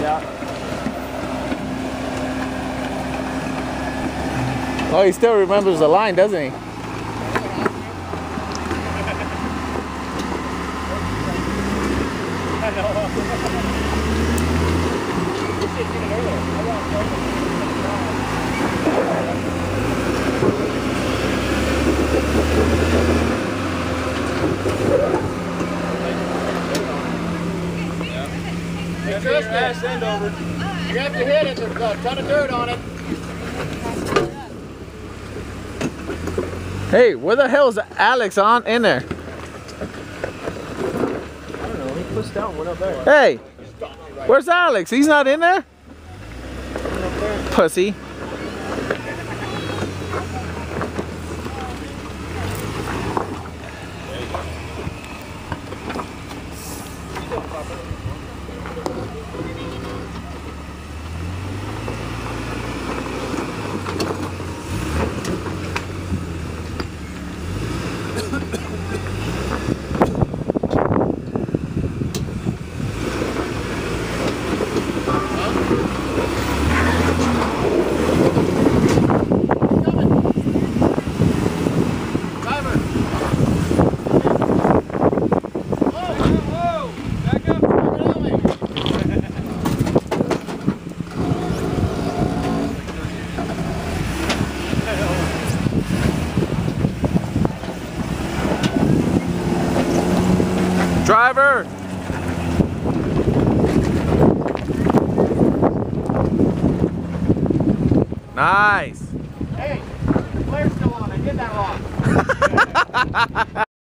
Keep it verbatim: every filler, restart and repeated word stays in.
Yeah. Oh, he still remembers the line, doesn't he? I know. We should get it earlier. I want to Make sure your ass end over. You have to hit it. There's a ton of dirt on it. Hey, where the hell is Alex on in there? I don't know. He pushed down one up there. Hey, where's Alex? He's not in there? Pussy. Driver! Nice! Hey, the flare's still on. I did that wrong.